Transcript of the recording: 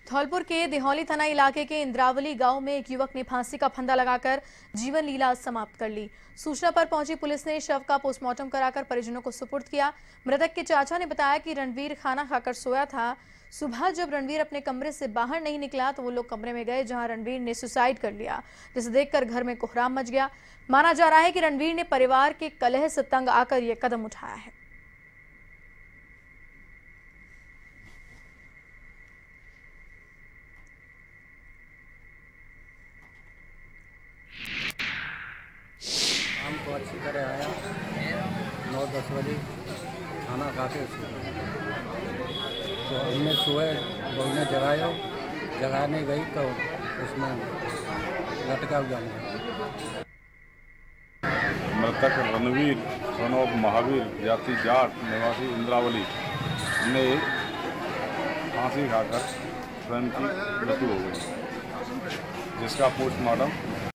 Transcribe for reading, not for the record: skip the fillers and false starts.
धौलपुर के देहौली थाना इलाके के इंद्रावली गांव में एक युवक ने फांसी का फंदा लगाकर जीवन लीला समाप्त कर ली। सूचना पर पहुंची पुलिस ने शव का पोस्टमार्टम कराकर परिजनों को सुपुर्द किया। मृतक के चाचा ने बताया कि रणवीर खाना खाकर सोया था। सुबह जब रणवीर अपने कमरे से बाहर नहीं निकला तो वो लोग कमरे में गए जहां रणवीर ने सुसाइड कर लिया, जिसे देखकर घर में कोहराम मच गया। माना जा रहा है कि रणवीर ने परिवार के कलह से तंग आकर यह कदम उठाया है। शाम को अच्छी तरह आया, 9-10 बजे खाना खा के तो हमने सोए, बहू ने जगाने गई तो उसमें लटका हुआ। मृतक रणवीर सन ऑफ महावीर जाति जाट निवासी इंद्रावली ने फांसी खाकर स्वयं की मृत्यु हो गई, जिसका पोस्टमार्टम